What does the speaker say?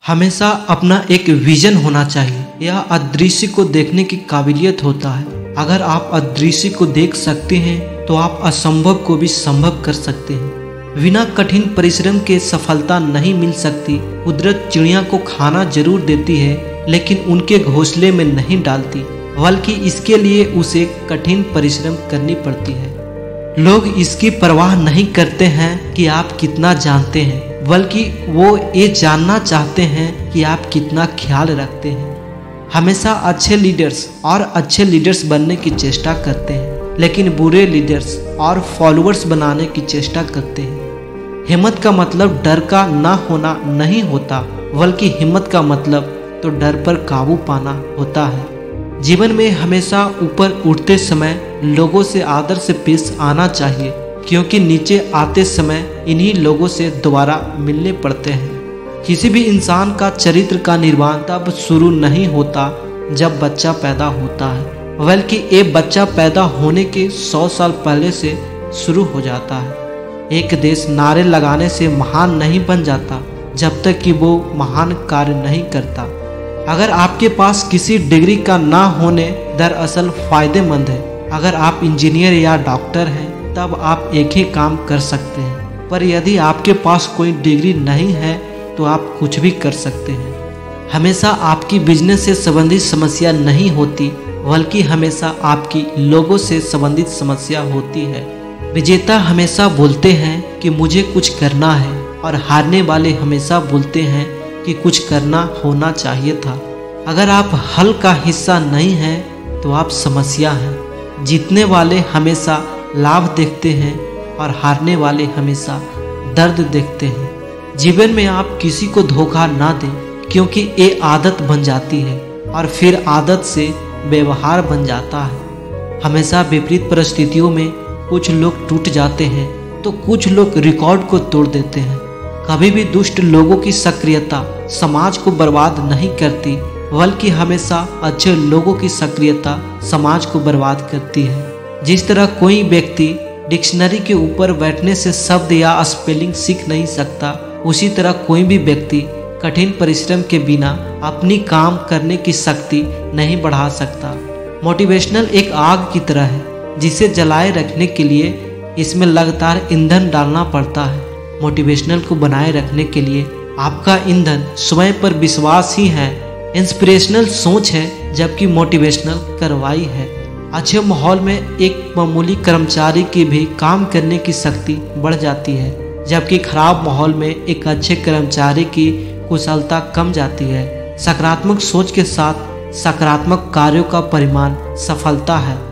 हमेशा अपना एक विजन होना चाहिए। यह अदृश्य को देखने की काबिलियत होता है। अगर आप अदृश्य को देख सकते हैं तो आप असंभव को भी संभव कर सकते हैं। बिना कठिन परिश्रम के सफलता नहीं मिल सकती। कुदरत चिड़िया को खाना जरूर देती है, लेकिन उनके घोंसले में नहीं डालती, बल्कि इसके लिए उसे कठिन परिश्रम करनी पड़ती है। लोग इसकी परवाह नहीं करते हैं कि आप कितना जानते हैं, बल्कि वो ये जानना चाहते हैं कि आप कितना ख्याल रखते हैं। हमेशा अच्छे लीडर्स और अच्छे लीडर्स बनने की चेष्टा करते हैं, लेकिन बुरे लीडर्स और फॉलोअर्स बनाने की चेष्टा करते हैं। हिम्मत का मतलब डर का ना होना नहीं होता, बल्कि हिम्मत का मतलब तो डर पर काबू पाना होता है। जीवन में हमेशा ऊपर उठते समय लोगों से आदर से पेश आना चाहिए, क्योंकि नीचे आते समय इन्हीं लोगों से दोबारा मिलने पड़ते हैं। किसी भी इंसान का चरित्र का निर्माण तब शुरू नहीं होता जब बच्चा पैदा होता है, बल्कि ये बच्चा पैदा होने के 100 साल पहले से शुरू हो जाता है। एक देश नारे लगाने से महान नहीं बन जाता जब तक कि वो महान कार्य नहीं करता। अगर आपके पास किसी डिग्री का ना होने दरअसल फायदेमंद है। अगर आप इंजीनियर या डॉक्टर हैं तब आप एक ही काम कर सकते हैं, पर यदि आपके पास कोई डिग्री नहीं है तो आप कुछ भी कर सकते हैं। हमेशा आपकी बिजनेस से संबंधित समस्या नहीं होती, बल्कि हमेशा आपकी लोगों से संबंधित समस्या होती है। विजेता हमेशा बोलते हैं कि मुझे कुछ करना है, और हारने वाले हमेशा बोलते हैं कि कुछ करना होना चाहिए था। अगर आप हल का हिस्सा नहीं हैं तो आप समस्या हैं। जीतने वाले हमेशा लाभ देखते हैं और हारने वाले हमेशा दर्द देखते हैं। जीवन में आप किसी को धोखा ना दें, क्योंकि ये आदत बन जाती है और फिर आदत से व्यवहार बन जाता है। हमेशा विपरीत परिस्थितियों में कुछ लोग टूट जाते हैं तो कुछ लोग रिकॉर्ड को तोड़ देते हैं। कभी भी दुष्ट लोगों की सक्रियता समाज को बर्बाद नहीं करती, बल्कि हमेशा अच्छे लोगों की सक्रियता समाज को बर्बाद करती है। जिस तरह कोई व्यक्ति डिक्शनरी के ऊपर बैठने से शब्द या स्पेलिंग सीख नहीं सकता, उसी तरह कोई भी व्यक्ति कठिन परिश्रम के बिना अपनी काम करने की शक्ति नहीं बढ़ा सकता। मोटिवेशनल एक आग की तरह है, जिसे जलाए रखने के लिए इसमें लगातार ईंधन डालना पड़ता है। मोटिवेशनल को बनाए रखने के लिए आपका ईंधन स्वयं पर विश्वास ही है। इंस्पिरेशनल सोच है, जबकि मोटिवेशनल कार्रवाई है। अच्छे माहौल में एक मामूली कर्मचारी की भी काम करने की शक्ति बढ़ जाती है, जबकि खराब माहौल में एक अच्छे कर्मचारी की कुशलता कम जाती है। सकारात्मक सोच के साथ सकारात्मक कार्यों का परिमाण सफलता है।